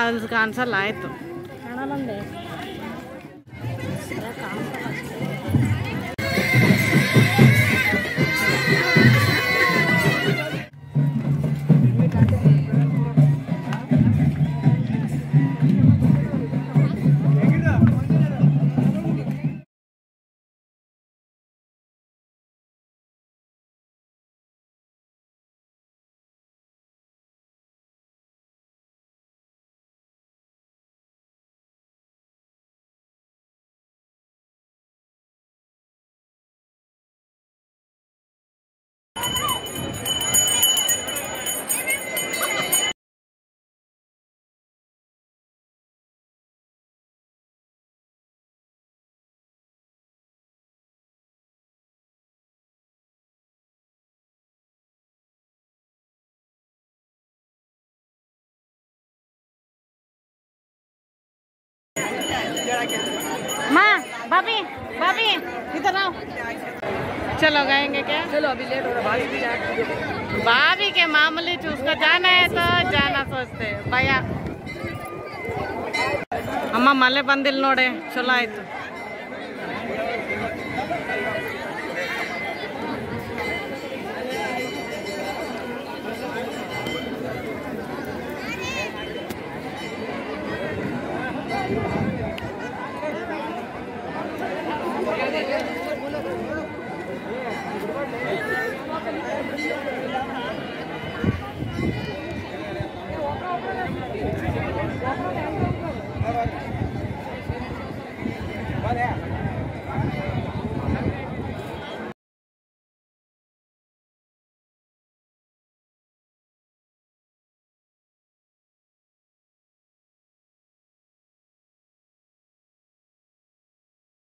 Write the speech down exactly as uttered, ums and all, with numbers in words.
ಕಾಣಿಸಲ್ಲ ಆಯ್ತು ಕಾಣಲ್ಲಂದೆ माँ भाभी भाभी इधर आओ चलो गाएंगे क्या चलो अभी लेट हो रहा भाभी भी जाए भाभी के मामूली उसका जाना है तो जाना सोचते भैया अम्मा मले बंदिल नोड़े चलो आयतु Thank you.